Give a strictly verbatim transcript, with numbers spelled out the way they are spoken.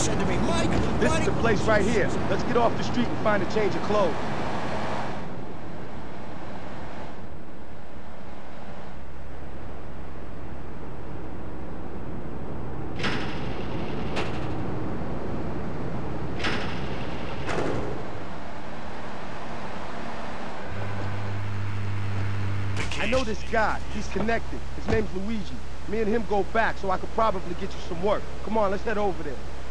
said to me, Mike, This why is the do- place right here. Let's get off the street and find a change of clothes. I know this guy. He's connected. His name's Luigi. Me and him go back, so I could probably get you some work. Come on, let's head over there.